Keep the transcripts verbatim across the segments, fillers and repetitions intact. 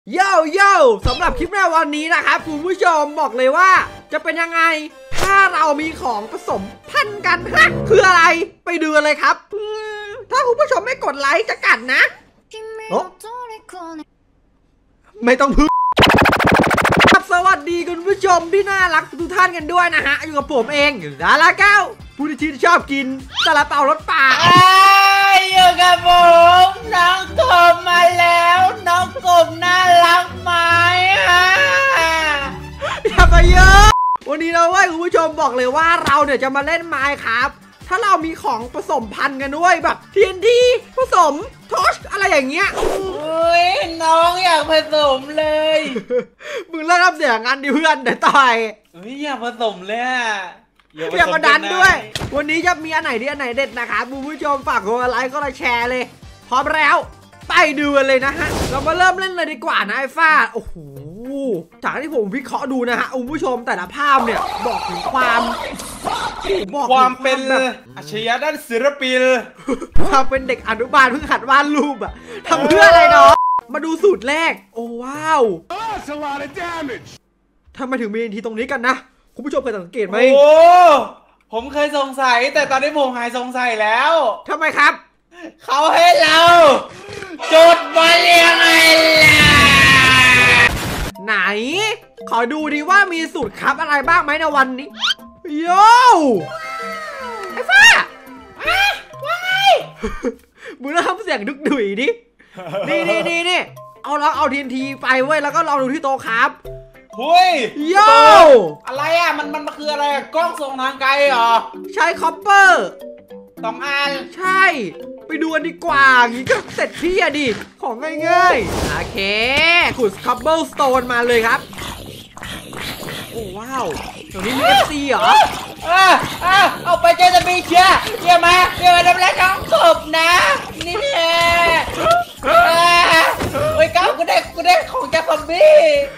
โย่โย่สำหรับคลิปในวันนี้นะครับคุณผู้ชมบอกเลยว่าจะเป็นยังไงถ้าเรามีของผสมพันธุ์กันฮะคืออะไรไปดูเลยครับถ้าคุณผู้ชมไม่กดไลค์จะกัดนะโอ้ไม่ต้องพึ่งสวัสดีคุณผู้ชมที่น่ารักทุกท่านกันด้วยนะฮะอยู่กับผมเองอยู่ดาราเก้าผู้ที่ชอบกินซาลาเปารสป่าอยู่กับผมน้องกบมาแล้วน้องกบน่ารักไหมฮะอย่าไปเยอะวันนี้เราเว้ยคุณผู้ชมบอกเลยว่าเราเนี่ยจะมาเล่นไมน์ครับถ้าเรามีของผสมพันธุ์กันด้วยแบบ ที เอ็น ที ผสมทอชอะไรอย่างเงี้ยอุ้ยน้องอยากผสมเลยมึงเลิกทำเสียงงานดิเพื่อนเดี๋ยวต่อยอุ้ยอยากผสมเลยอะอยากมาดันด้วยวันนี้จะมีอันไหนดีอันไหนเด็ดนะครับคุณผู้ชมฝากกดไลค์ก็แชร์เลยพร้อมแล้วไปดูกันเลยนะฮะเรามาเริ่มเล่นเลยดีกว่านะไอ้ฟ้าโอ้โหจากที่ผมวิเคราะห์ดูนะฮะคุณผู้ชมแต่ละภาพเนี่ยบอกถึงความบอกความเป็นอัจฉริยะด้านศิลปินความเป็นเด็กอนุบาลเพิ่งหัดวาดรูปอะทำเพื่ออะไรเนาะมาดูสูตรแรกโอ้ว้าวทำไมถึงมีทีตรงนี้กันนะคุณผู้ชมเคยสังเกตไหมโอ้ผมเคยสงสัยแต่ตอนนี้ผมหายสงสัยแล้วทำไมครับเขาให้เราจุดบอลยังไงล่ะไหนขอดูดีว่ามีสูตรครับอะไรบ้างไหมในวันนี้โย่ไอ้ฟ้าว่าไงมึงเริ่มเสียงดุกดุยดินี่นี่นี่นี่เอาลองเอาทีนทีไปเว้ยแล้วก็ลองดูที่โต๊ะครับหุยโย่อะไรอ่ะมันมันมันคืออะไรกล้องส่องทางไกลเหรอใช้คอปเปอร์สองอันใช่ไปดูกันดีกว่าอย่างนี้ก็เสร็จพี่อะดิของง่ายๆโอเคขุดคัพเบิลสโตนมาเลยครับโอ้ว้าวตรงนี้มี เอฟ ซี เหรออ่าอ่าเอาไปเจอจะมีเชียร์เชียร์มาเชียร์มาทำไรน้องกบนะนี่แน่โอ้ยก้าวกูได้กูได้ของจากซอมบี้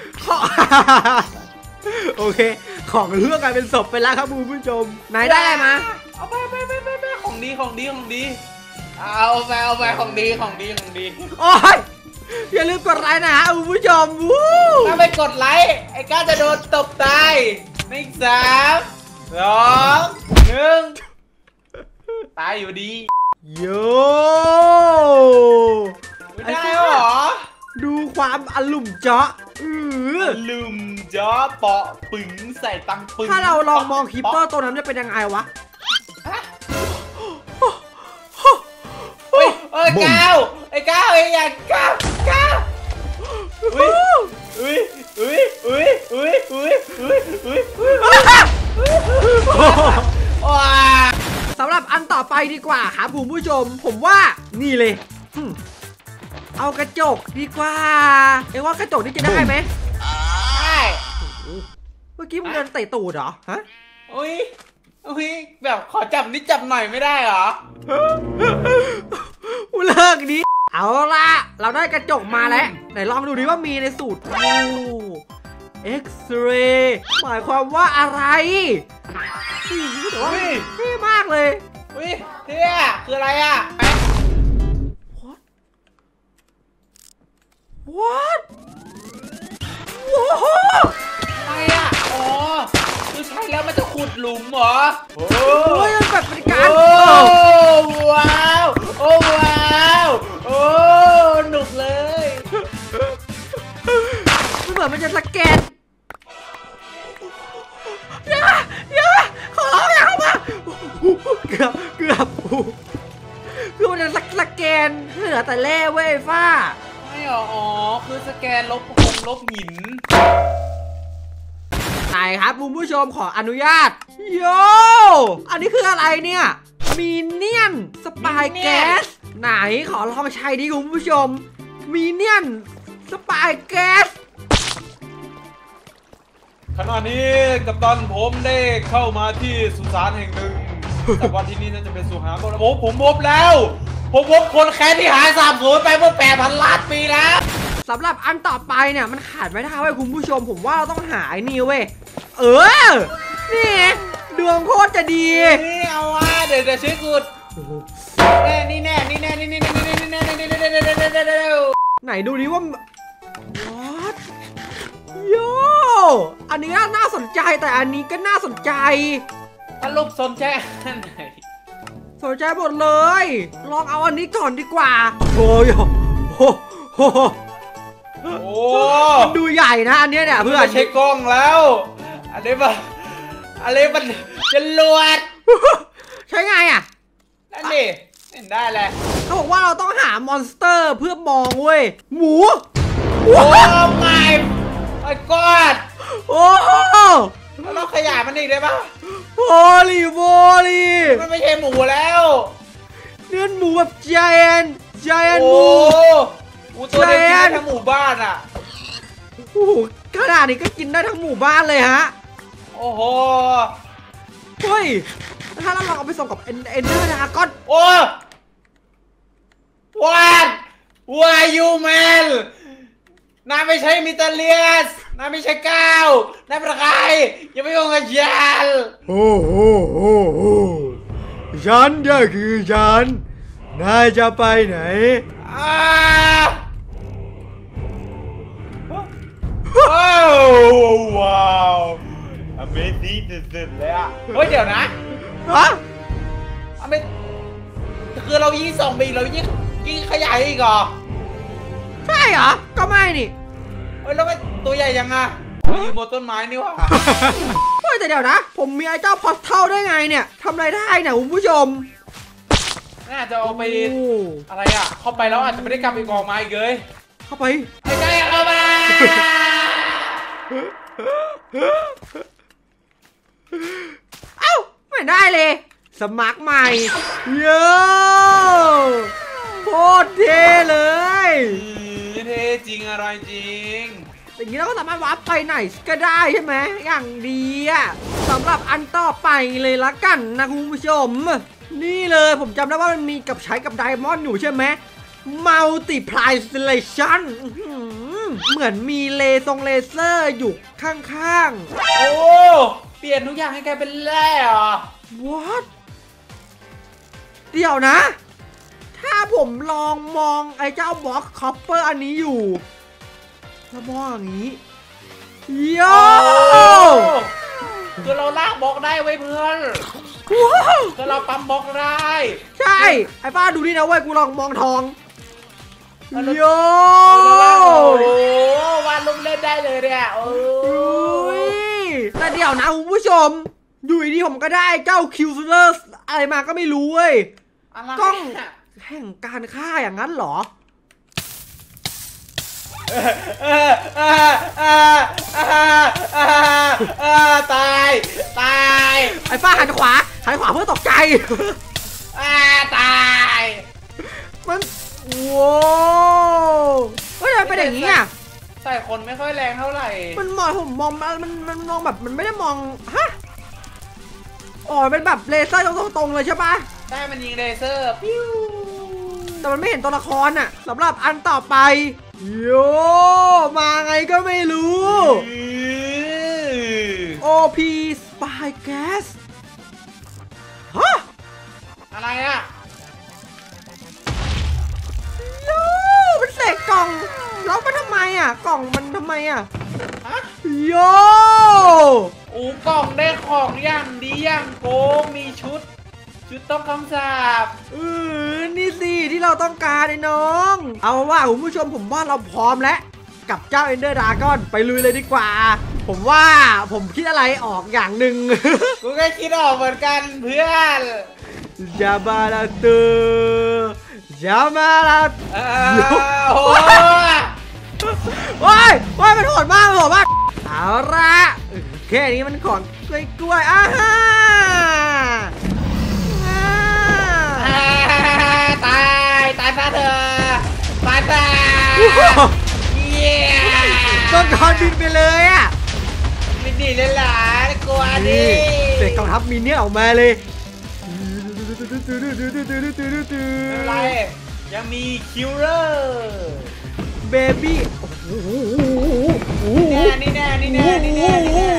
โอเคของเรื่องกลายเป็นศพไปแล้วครับคุณผู้ชมไหนได้อะไรมาเอาไปไปไปไปไปของดีของดีของดีเอาไปเอาไปของดีของดีของดีโอ้ยอย่าลืมกดไลค์นะฮะคุณผู้ชมวู้ถ้าไม่กดไลค์ไอ้ก้าจะโดนตบตายในสามสองหนึ่งตายอยู่ดีโย่ไม่ได้หรอดูความอลุ่มเจาะอือลืมเจาะเปาะปึ๋งใส่ตังปึ๋งถ้าเราลองมองคิปเปอร์ตัวนั้นจะเป็นยังไงวะเฮ้ยเอ้ยก้าวไอ้ก้าวไอ้อย่างก้าวก้าวอุ้ยอุ้ยอุ้ยอุ้ยอุ้ยอุ้ยอุ้ยอุ้ยว้าสำหรับอันต่อไปดีกว่าครับคุณผู้ชมผมว่านี่เลยเอากระจกดีกว่าเอ็งว่ากระจกนี่จะได้ไหมได้เมื่อกี้มึงเดินเตะตูดเหรอฮะอุ้ยอุ้ยแบบขอจับนิดจับหน่อยไม่ได้เหรออุเลิกนี้เอาละเราได้กระจกมาแล้วไหนลองดูดิว่ามีในสูตรโอ้เอ็กซเรย์หมายความว่าอะไรแต่ว่าเท่มากเลยอุ้ยเท่คืออะไรอ่ะ What โอ้โหอะไรอ่ะอ๋อคือใช่แล้วมันจะขุดหลุมเหรอโอ้ยมันแบบเป็นการโอ้ว้าวโอ้ว้าวโอ้หนุกเลยมันเหมือนมันจะสแกนอย่าอย่าขอร้องอย่าเข้ามาเกือบเกือบคือมันจะสแกนเหลือแต่แร่เว้ยฟ้าไม่หรออ๋อคือสแกนลบคงลบหินไหนครับคุณผู้ชมขออนุญาตโย่อันนี้คืออะไรเนี่ยมีเนียนสปายแก๊สไหนขอลองใช้ดิคุณผู้ชมมีเนียนสปายแก๊สขณะนี้กัปตันผมได้เข้ามาที่สุสานแห่งหนึ่งแต่ว่าที่นี่น่าจะเป็นสุสานโอ้ผมพบแล้วผมพบคนแค้นที่หายสาบสูญไปเมื่อแปดพันล้านปีแล้วสำหรับอันต่อไปเนี่ยมันขาดไม่ได้เว้ยคุณผู้ชมผมว่าเราต้องหาไอ้นี่เว้ยเออนี่ดวงโคตรจะดีนี่เอาว่าเดี๋ยวเดี๋ยวช่วยกูแน่นี่แน่นี่แน่นี่แน่นี่แน่นี่แน่นี่แน่นี่แน่นี่แน่ไหนดูดิว่า What โยอันนี้น่าสนใจแต่อันนี้ก็น่าสนใจสรุปสนใจอันไหนสนใจหมดเลยลองเอาอันนี้ก่อนดีกว่าโอ้ยโอ้โหโอ้มันดูใหญ่นะอันนี้เนี่ยเพื่อนเช็คกล้องแล้วอันนี้มันอันนี้มันจะลวดใช่ไงอ่ะนั่นดิเห็นได้เลยเขาบอกว่าเราต้องหามอนสเตอร์เพื่อมองเว้ยหมูโอ้ไม่ไอ้กอดโอ้แล้วเราขยายมันอีกได้ปะโอลีโอลีมันไม่ใช่หมูแล้วเนื้อหมูแบบไจแอนไจแอนหมูหมูตัวเดียวกินได้ทั้งหมู่บ้านอ่ะโอ้โหขนาดนี้ก็กินได้ทั้งหมู่บ้านเลยฮะโอ้โหเฮ้ยถ้าเราลองเอาไปส่งกับเอ็นเอ็นเดอร์ดากอนโอ้วันวายูแมนนายไม่ใช่มิตาเลียสนายไม่ใช่ก้าวนายเป็นใครอย่าไปยุ่งกับฉันโอ้โหโอ้โหฉันก็คือฉันนายจะไปไหนอ้าว้าวว้าว Amazing สุดๆเลยอ่ะเฮ้ยเดี๋ยวนะฮะอเมคือเรายิงสองบีเรายิงยิงขยายอีกเหรอใช่เหรอก็ไม่นี่เฮ้ยแล้วมันตัวใหญ่ยังอ่ะอยู่บนต้นไม้นี่วะเฮ้ยแต่เดี๋ยวนะผมมีไอ้เจ้าพอสเทลได้ไงเนี่ยทำอะไรได้เนี่ยคุณผู้ชมน่าจะเอาไปอะไรอ่ะเข้าไปแล้วอาจจะไม่ได้กลับอีกออกมาอีกเลยเข้าไปไอ้ใกล้เข้ามาเอ้าไม่ได้เลยสมัครใหม่เยอะโคตรเท่เลยเท่จริงอะไรจริงอย่างนี้เราก็สามารถวาร์ปไปไหนก็ได้ใช่ไหมอย่างดีอะสำหรับอันต่อไปเลยละกันนะคุณผู้ชมนี่เลยผมจำได้ว่ามันมีกับใช้กับไดมอนด์อยู่ใช่ไหม Multiplication เหมือนมีเลซงเลเซอร์อยู่ข้างๆโอ้เปลี่ยนทุกอย่างให้กลายเป็นแร่เหรอ What เดี๋ยวนะถ้าผมลองมองไอ้เจ้าบล็อกคอปเปอร์อันนี้อยู่แล้วมองอย่างนี้โย่คือเราลากบล็อกได้ไว้เพื่อนคือเราปั๊มบล็อกได้ใช่ไอ้ป้าดูนี่นะเว้ยกูลองมองทองโย่วาดรูปเล่นได้เลยเนี่ยโอ้ยแต่เดี๋ยวนะคุณผู้ชมอยู่ดีผมก็ได้เจ้าคิวซูเลอร์อะไรมาก็ไม่รู้เว้ยกล้องแห่งการฆ่าอย่างนั้นเหรอตายตายไอ้ฟ้าหันขวาหันขวาเพื่อตกใจตายมันว้าวเฮ้ยมันเป็นอย่างนี้อ่ะใส่คนไม่ค่อยแรงเท่าไหร่มันมองผมมองมันมันมองแบบมันไม่ได้มองฮะอ๋อเป็นแบบเลเซอร์ตรงๆเลยใช่ปะใช่มันยิงเลเซอร์ปิ้วแต่มันไม่เห็นตัวละครอ่ะสำหรับอันต่อไปโยมาไงก็ไม่รู้ โอ พี Spy Gas ฮะอะไรอ่ะโย่มันเสกกล่องล็อกมันทำไมอ่ะกล่องมันทำไมอ่ะโย่อูกล่องได้ของอย่างดีอย่างโกงมีชุดชุดต้องคำสาปเออนี่สิที่เราต้องการไอ้น้องเอาว่าคุณผู้ชมผมว่าเราพร้อมแล้วกับเจ้า Ender Dragon ไปลุยเลยดีกว่าผมว่าผมคิดอะไรออกอย่างหนึ่งกูก็คิดออกเหมือนกันเพื่อนจาบาลาตูจามาลาโอ้ยโอ้ยโอ้ยมันโหดมากโหดมากเอาละแค่นี้มันของกล้วยกล้วยอ่ะฮะตายตายซะเถอะตายซะต้นคอนบินไปเลยอ่ะบินดีเลยหล่ะกลัวดิเสกกองทัพมินเนี่ยออกมาเลยอะไรยังมีคิวเลอร์เบบี้นี่แน่นี่แน่นี่แน่นี่แน่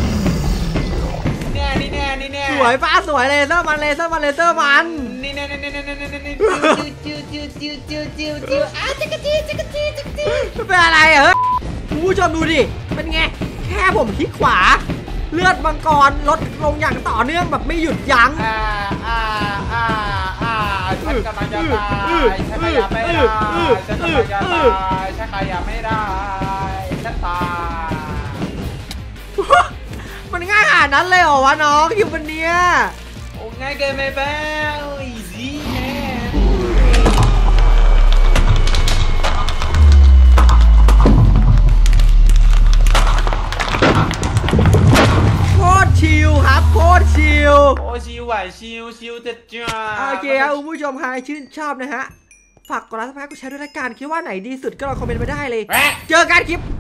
นี่แน่นี่แน่นี่แน่สวยฟ้าสวยเลเซอร์มันเลเซอร์มันเลเซอร์มันนี่แน่นี่แน่นี่แน่นี่แน่จืดจืดจิวจิวจิวจิวจิวอ้าจิกจิจิกจิจิกจิเป็นอะไรอะเฮ้ยคุณผู้ชมดูดิเป็นไงแค่ผมคลิกขวาเลือดมังกรลดลงอย่างต่อเนื่องแบบไม่หยุดยั้งอ่าอ่าอ่าอ่าฉันกำลังจะตายฉันขยับไม่ได้ฉันกำลังจะตายฉันขยับไม่ได้ฉันตายมันง่ายขนาดนั้นเลยเหรอวะน้องอยู่บนเนี้ยโอ้ง่ายเกินไปเปล่า easy man โคตรชิลครับโคตรชิลโอ้ชิวไหวชิวชิวจะจ้าโอเคครับคุณผู้ชมใครชื่นชอบนะฮะฝากกดไลค์กดแชร์กดแชร์ด้วยละกันคิดว่าไหนดีสุดก็ลองคอมเมนต์มาได้เลย เจอกันคลิป